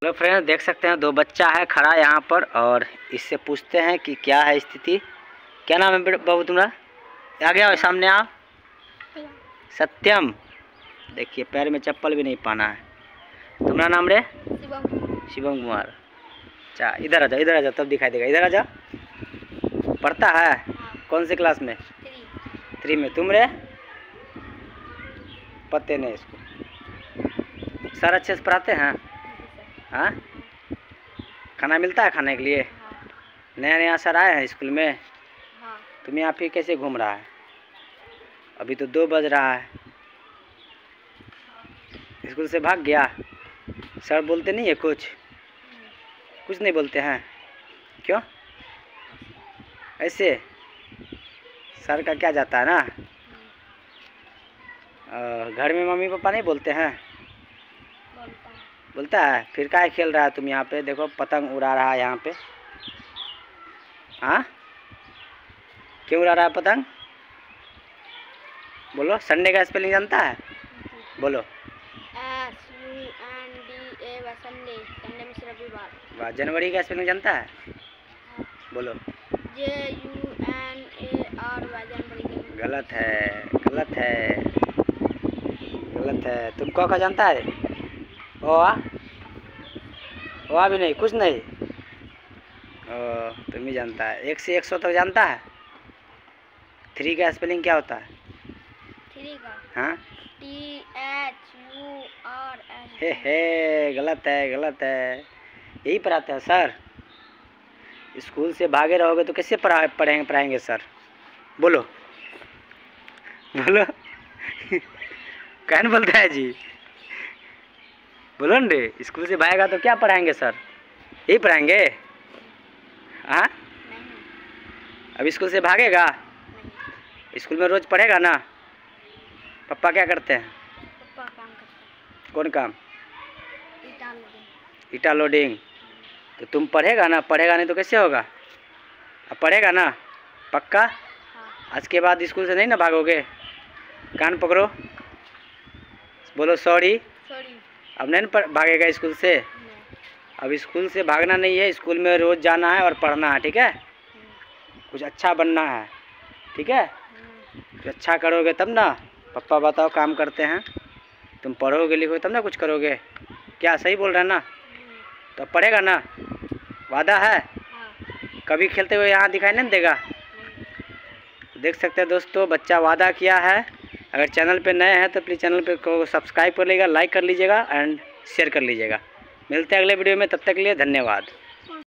Hello friends, देख सकते हैं दो बच्चा है खड़ा यहाँ पर और इससे पूछते हैं कि क्या है स्थिति। क्या नाम है बाबू तुम्हारा? आगे आओ, सामने आओ। सत्यम। देखिए पैर में चप्पल भी नहीं पहना है। तुम्हारा नाम रे? शिवम कुमार। अच्छा इधर आ जाओ, इधर आ जाओ, तब दिखाई देगा। इधर आ जाओ। पढ़ता है? कौन से क्लास में? 3 में। तुम रे? पते नहीं इसको। सर अच्छे से पढ़ाते हैं? हाँ। खाना मिलता है खाने के लिए? नया नया सर आए हैं स्कूल में? तुम यहाँ पे कैसे घूम रहा है? अभी तो 2 बज रहा है। स्कूल से भाग गया? सर बोलते नहीं है कुछ नहीं बोलते हैं? क्यों ऐसे? सर का क्या जाता है ना। घर में मम्मी पापा नहीं बोलते हैं? बोलता है। फिर काहे खेल रहा है तुम यहाँ पे? देखो पतंग उड़ा रहा है यहाँ पे। हाँ, क्यों उड़ा रहा है पतंग? बोलो। संडे का स्पेलिंग जानता है? बोलो। SUNDA Sunday. संडे में रविवार। वाह। जनवरी का स्पेलिंग जानता है? बोलो। JUNAR जनवरी। गलत है, गलत है, गलत है। तुम का जानता है? ओ भी नहीं, कुछ नहीं। तुम ही जानता है। 1 से 100 तक जानता है? 3 का स्पेलिंग क्या होता है? 3 का? हाँ। THURS। हे गलत है, गलत है। यही पढ़ाते हैं सर। स्कूल से भागे रहोगे तो कैसे पढ़ाएंगे सर? बोलो बोलो। कौन बोलता है जी? बोलो न रे। स्कूल से भागेगा तो क्या पढ़ाएंगे सर? यही पढ़ाएंगे? हाँ। अब स्कूल से भागेगा? स्कूल में रोज पढ़ेगा ना? पापा क्या करते हैं? पापा काम करते हैं। कौन काम? ईटा लोडिंग। तो तुम पढ़ेगा ना? पढ़ेगा नहीं तो कैसे होगा? अब पढ़ेगा ना पक्का? हाँ। आज के बाद स्कूल से नहीं ना भागोगे? कान पकड़ो, बोलो सॉरी। अब नहीं भागेगा स्कूल से? अब स्कूल से भागना नहीं है, स्कूल में रोज़ जाना है और पढ़ना है, ठीक है? कुछ अच्छा बनना है, ठीक है? कुछ अच्छा करोगे तब ना। पापा बताओ काम करते हैं, तुम पढ़ोगे लिखोगे तब ना कुछ करोगे। क्या सही बोल रहे हैं ना? तो पढ़ेगा ना? वादा है? कभी खेलते हुए यहाँ दिखाई नहीं देगा? देख सकते हैं दोस्तों, बच्चा वादा किया है। अगर चैनल पे नए हैं तो प्लीज़ चैनल पे को सब्सक्राइब कर लीजिएगा, लाइक कर लीजिएगा एंड शेयर कर लीजिएगा। मिलते हैं अगले वीडियो में, तब तक के लिए धन्यवाद।